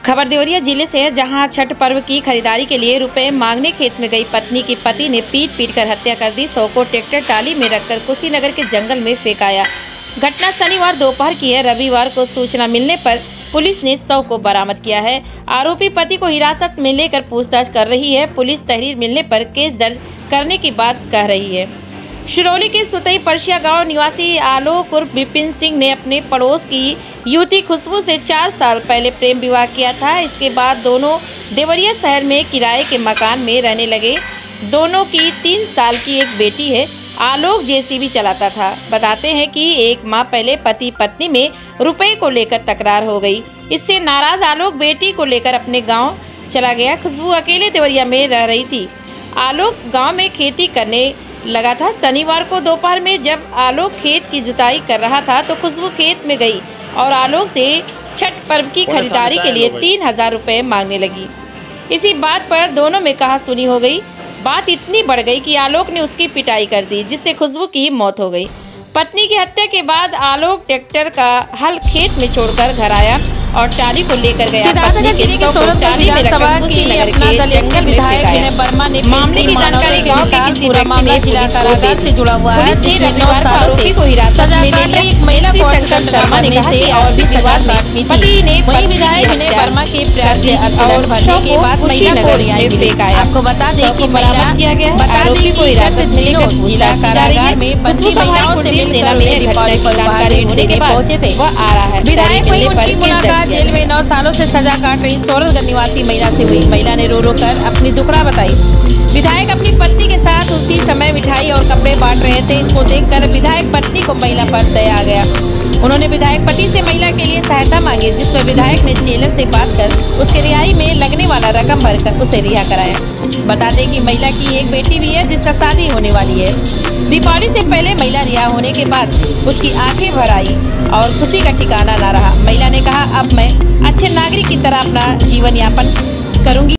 खबर देवरिया जिले से है, जहां छठ पर्व की खरीदारी के लिए रुपए मांगने खेत में गई पत्नी की पति ने पीट कर हत्या कर दी। 100 को ट्रैक्टर टाली में रखकर कुशीनगर के जंगल में फेंकाया। घटना शनिवार दोपहर की है। रविवार को सूचना मिलने पर पुलिस ने 100 को बरामद किया है। आरोपी पति को हिरासत में लेकर पूछताछ कर रही है। पुलिस तहरीर मिलने पर केस दर्ज करने की बात कह रही है। शिरौली के सुतई परसिया गांव निवासी आलोक उर्फ विपिन सिंह ने अपने पड़ोस की युवती खुशबू से 4 साल पहले प्रेम विवाह किया था। इसके बाद दोनों देवरिया शहर में किराए के मकान में रहने लगे। दोनों की 3 साल की एक बेटी है। आलोक जेसीबी चलाता था। बताते हैं कि 1 माह पहले पति पत्नी में रुपए को लेकर तकरार हो गई। इससे नाराज आलोक बेटी को लेकर अपने गाँव चला गया। खुशबू अकेले देवरिया में रह रही थी। आलोक गाँव में खेती करने लगा था। शनिवार को दोपहर में जब आलोक खेत की जुताई कर रहा था तो खुशबू खेत में गई और आलोक से छठ पर्व की खरीदारी के लिए 3000 रुपये मांगने लगी। इसी बात पर दोनों में कहासुनी हो गई। बात इतनी बढ़ गई कि आलोक ने उसकी पिटाई कर दी, जिससे खुशबू की मौत हो गई। पत्नी की हत्या के बाद आलोक ट्रैक्टर का हल खेत में छोड़कर घर आया और टाली को लेकर गया। सिद्धार्थनगर जिले के सोरठगढ़ विधानसभा के अपना दलित विधायक विनय वर्मा ने मामले की जानकारी गांव के किसी पूरा मामला जिला कारागार से जुड़ा हुआ है, जिसमें 9 सालों से सजा काट रही एक महिला को अर्थदंड मांगने से और भी सजा काटनी थी। वहीं विधायक विनय वर्मा के प्रयास से अर्थदंड भरने के बाद महिला को रिहाई मिली। आपको बता दें कि महिला जिला कारागार में बंदी महिलाओं से मिलकर दीपावली पर उपहार देने पहुंचे थे। विधायक वही उनकी मुलाकात जेल में 9 सालों से सजा काट रही सोरठगढ़ निवासी महिला से हुई। महिला ने रो रो कर अपनी दुखड़ा बताई। विधायक अपनी पत्नी के साथ उसी समय मिठाई और कपड़े बांट रहे थे। इसको देखकर विधायक पत्नी को महिला पर दया आ गया। उन्होंने विधायक पति से महिला के लिए सहायता मांगी, जिस पर विधायक ने जेलर से बात कर उसके रिहाई में लगने वाला रकम भरकर उसे रिहा कराया। बता दें कि महिला की एक बेटी भी है, जिसका शादी होने वाली है। दीपावली से पहले महिला रिहा होने के बाद उसकी आंखें भर आई और खुशी का ठिकाना न रहा। महिला ने कहा, अब मैं अच्छे नागरिक की तरह अपना जीवन यापन करूंगी।